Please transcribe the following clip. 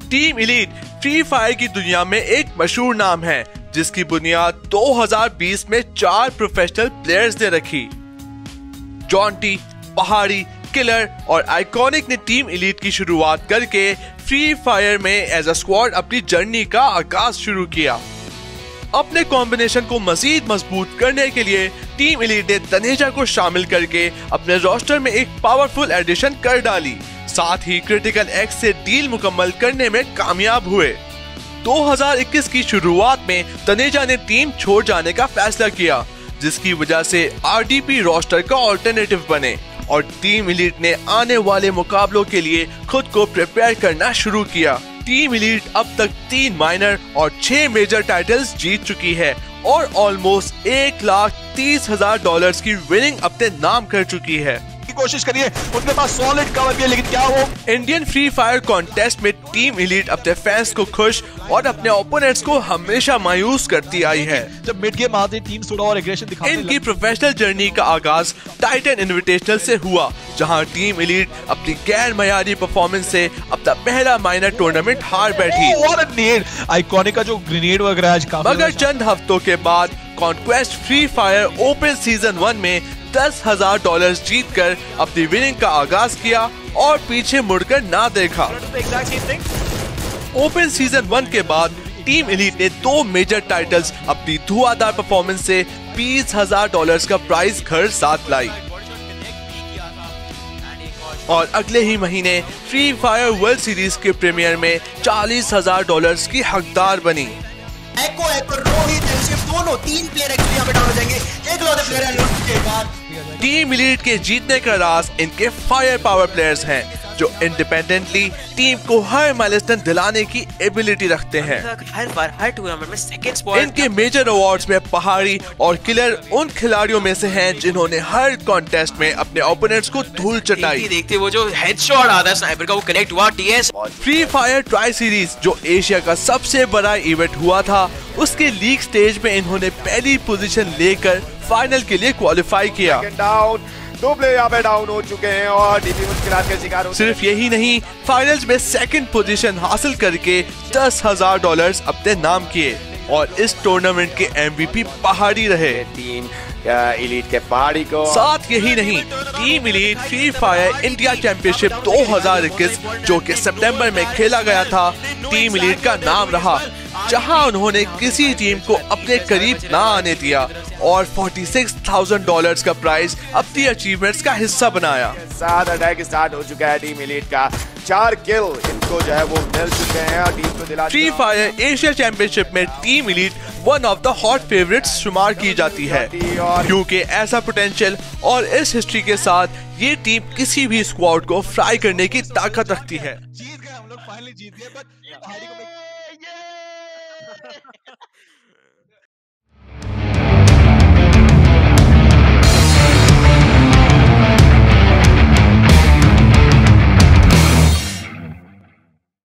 Team elite free fire की दुनिया में एक मशहूर नाम है, जिसकी बुनियाद 2020 में 4 प्रोफेशनल प्लेयर्स ने रखी। जॉन्टी, पहाड़ी, किलर और आइकॉनिक ने टीम एलीट की शुरुआत करके फ्री फायर में एज अ स्क्वाड अपनी जर्नी का आगाज शुरू किया। अपने कॉम्बिनेशन को मजीद मजबूत करने के लिए टीम एलीट ने तनेजा को शामिल करके अपने रोस्टर में एक पावरफुल एडिशन कर डाली। साथ ही क्रिटिकल एक्स से डील मुकम्मल करने में कामयाब हुए। 2021 की शुरुआत में तनेजा ने टीम छोड़ जाने का फैसला किया, जिसकी वजह से आरडीपी रोस्टर का ऑल्टरनेटिव बने और टीम एलीट ने आने वाले मुकाबलों के लिए खुद को प्रिपेयर करना शुरू किया। टीम एलीट अब तक 3 माइनर और 6 मेजर टाइटल्स जीत चुकी है और ऑलमोस्ट $1,30,000 की विनिंग अपने नाम कर चुकी है। कोशिश करिए, उनके पास सॉलिड कवर भी है, लेकिन क्या वो इंडियन फ्री फायर कॉन्टेस्ट में टीम एलीट अपने फैंस को खुश और अपने ओपोनेंट्स को हमेशा मायूस करती आई है। जब मिड गेम आते टीम थोड़ा और एग्रेशन दिखाने इनकी प्रोफेशनल जर्नी का आगाज टाइटन इनविटेशनल से हुआ, जहां टीम एलीट अपनी गैर मयारी परफॉर्मेंस से अपना पहला माइनर टूर्नामेंट हार बैठी। आइकॉनिक का जो ग्रेनेड वगैरह आज काफी मगर चंद हफ्तों के बाद conquest free fire open season 1 में $10,000 जीतकर अपनी विनिंग का आगाज किया और पीछे मुड़कर ना देखा। ओपन सीजन 1 के बाद टीम एलीट ने 2 मेजर टाइटल्स अपनी धुआंधार परफॉर्मेंस से $20,000 का प्राइज घर साथ लाई और अगले ही महीने फ्री फायर वर्ल्ड सीरीज के प्रीमियर में $40,000 की हकदार बनी। रोहित दोनों 3 प्लेयर एक्चुअली यहाँ पे डाउन हो जाएंगे। एक लौटे प्लेयर के बाद टीम एलीट के जीतने का राज इनके फायर पावर प्लेयर्स हैं, जो इंडिपेंडेंटली टीम को हर माइलस्टोन दिलाने की एबिलिटी रखते हैं। हर टूर्नामेंट में सेकंड स्पॉट। इनके मेजर अवार्ड्स में पहाड़ी और किलर उन खिलाड़ियों में से हैं जिन्होंने हर कॉन्टेस्ट में अपने ओपोनेंट्स को धूल चटाई। देखते वो जो हेडशॉट आता है स्नाइपर का, वो कनेक्ट हुआ TS. Free fire tri series जो एशिया का सबसे बड़ा इवेंट हुआ था, उसके लीग स्टेज में इन्होंने पहली पोजीशन लेकर फाइनल के लिए क्वालिफाई किया। 2 प्लेयर यहाँ पे डाउन हो चुके हैं और डीपी मुश्किलात के शिकार हो। सिर्फ यही नहीं, फाइनल्स में सेकंड पोजीशन हासिल करके $10,000 अपने नाम किए और इस टूर्नामेंट के एमवीपी पहाड़ी रहे। टीम एलीट के पहाड़ी को। साथ यही नहीं, team elite free fire India championship 2021 जो कि सितंबर में खेला गया था, टीम एलीट का नाम रहा, जहां उन्होंने किसी टीम को अपने करीब ना आने दिया और $46,000 का प्राइज अपनी अचीवमेंट्स का हिस्सा बनाया। 7 अटैक स्टार्ट हो चुका है टीम एलीट का, 4 किल इनको जो है वो मिल चुके हैं और टीम को दिला। फ्री फायर एशिया चैंपियनशिप में team elite one of the hot favourites शुमार की जाती है, क्योंकि ऐसा पोटेंशियल और इस हिस्ट्री के साथ ये टीम किसी भी स्क्वाड को फ्राई करने की ताकत रखती है। जीत गए हम लोग, फाइनली जीत गए, बट पहाड़ी को